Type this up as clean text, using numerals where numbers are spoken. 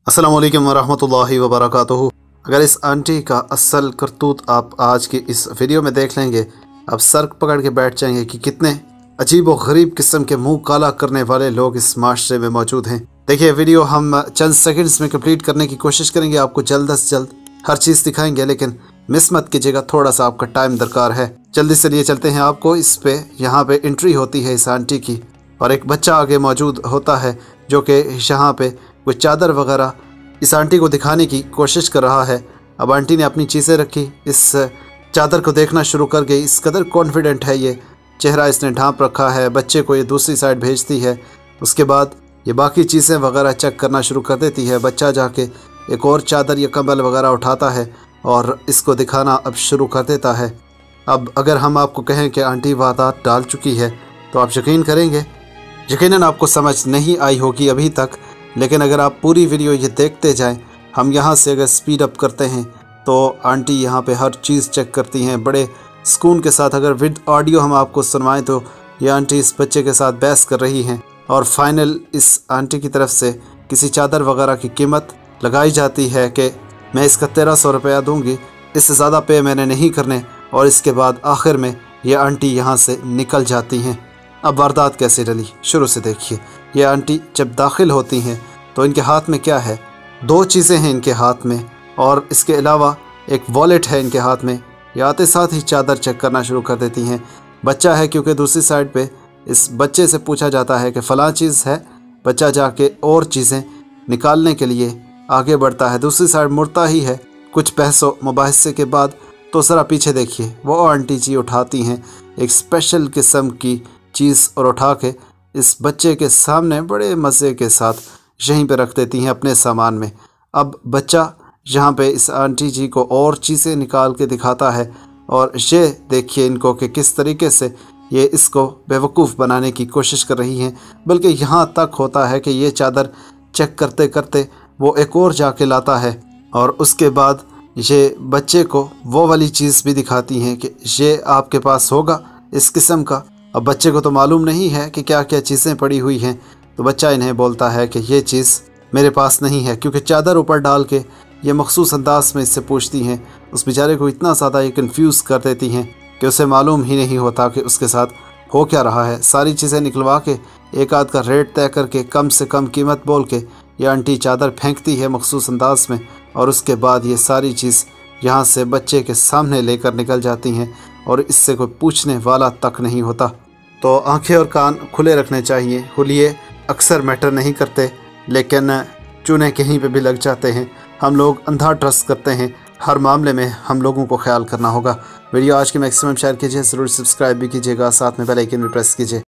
अस्सलामु अलैकुम वरहमतुल्लाहि वबरकातुहू। अगर इस आंटी का असल करतूत आप आज की इस वीडियो में देख लेंगे, आप सर पकड़ के बैठ जाएंगे कि कितने अजीब व गरीब किस्म के मुंह काला करने वाले लोग इस माशरे में मौजूद हैं। देखिए, वीडियो हम चंद सेकंड्स में कंप्लीट करने की कोशिश करेंगे। आपको जल्द से जल्द हर चीज़ दिखाएंगे, लेकिन मिस मत कीजिएगा, थोड़ा सा आपका टाइम दरकार है। जल्दी से लिए चलते हैं आपको। इस पे यहाँ पे एंट्री होती है इस आंटी की, और एक बच्चा आगे मौजूद होता है जो कि यहाँ पे कोई चादर वगैरह इस आंटी को दिखाने की कोशिश कर रहा है। अब आंटी ने अपनी चीज़ें रखी, इस चादर को देखना शुरू कर गई। इस कदर कॉन्फिडेंट है ये, चेहरा इसने ढांप रखा है। बच्चे को ये दूसरी साइड भेजती है, उसके बाद ये बाकी चीज़ें वगैरह चेक करना शुरू कर देती है। बच्चा जाके एक और चादर या कंबल वगैरह उठाता है और इसको दिखाना अब शुरू कर देता है। अब अगर हम आपको कहें कि आंटी वारदात डाल चुकी है तो आप यकीन करेंगे। यकीनन आपको समझ नहीं आई होगी अभी तक, लेकिन अगर आप पूरी वीडियो ये देखते जाएं, हम यहाँ से अगर स्पीड अप करते हैं तो आंटी यहाँ पे हर चीज़ चेक करती हैं बड़े सुकून के साथ। अगर विद ऑडियो हम आपको सुनवाएं तो ये आंटी इस बच्चे के साथ बहस कर रही हैं, और फाइनल इस आंटी की तरफ से किसी चादर वगैरह की कीमत लगाई जाती है कि मैं इसका 1300 रुपया दूँगी, इससे ज़्यादा पे मैंने नहीं करने। और इसके बाद आखिर में ये आंटी यहाँ से निकल जाती हैं। अब वारदात कैसे डली, शुरू से देखिए। ये आंटी जब दाखिल होती हैं तो इनके हाथ में क्या है? दो चीज़ें हैं इनके हाथ में, और इसके अलावा एक वॉलेट है इनके हाथ में। ये आते साथ ही चादर चेक करना शुरू कर देती हैं। बच्चा है, क्योंकि दूसरी साइड पे इस बच्चे से पूछा जाता है कि फ़लाँ चीज़ है। बच्चा जाके और चीज़ें निकालने के लिए आगे बढ़ता है, दूसरी साइड मुड़ता ही है। कुछ बहसों मुबाहिसे के बाद तो ज़रा पीछे देखिए, वो आंटी जी उठाती हैं एक स्पेशल किस्म की चीज़ और उठा के इस बच्चे के सामने बड़े मज़े के साथ यहीं पे रख देती हैं अपने सामान में। अब बच्चा यहाँ पे इस आंटी जी को और चीज़ें निकाल के दिखाता है, और ये देखिए इनको कि किस तरीके से ये इसको बेवकूफ़ बनाने की कोशिश कर रही हैं। बल्कि यहाँ तक होता है कि ये चादर चेक करते करते वो एक और जाके लाता है, और उसके बाद ये बच्चे को वो वाली चीज़ भी दिखाती हैं कि ये आपके पास होगा इस किस्म का। अब बच्चे को तो मालूम नहीं है कि क्या क्या चीज़ें पड़ी हुई हैं, तो बच्चा इन्हें बोलता है कि ये चीज़ मेरे पास नहीं है, क्योंकि चादर ऊपर डाल के ये मखसूस अंदाज में इससे पूछती हैं। उस बेचारे को इतना ज़्यादा ये कन्फ्यूज़ कर देती हैं कि उसे मालूम ही नहीं होता कि उसके साथ हो क्या रहा है। सारी चीज़ें निकलवा के एक आध का रेट तय करके कम से कम कीमत बोल के ये आंटी चादर फेंकती है मखसूस अंदाज में, और उसके बाद ये सारी चीज़ यहाँ से बच्चे के सामने लेकर निकल जाती हैं, और इससे कोई पूछने वाला तक नहीं होता। तो आंखें और कान खुले रखने चाहिए। हुलिये अक्सर मैटर नहीं करते, लेकिन चूने कहीं पे भी लग जाते हैं। हम लोग अंधा ट्रस्ट करते हैं, हर मामले में हम लोगों को ख्याल करना होगा। वीडियो आज के मैक्सिमम शेयर कीजिए, ज़रूर सब्सक्राइब भी कीजिएगा, साथ में बेल आइकन भी प्रेस कीजिए।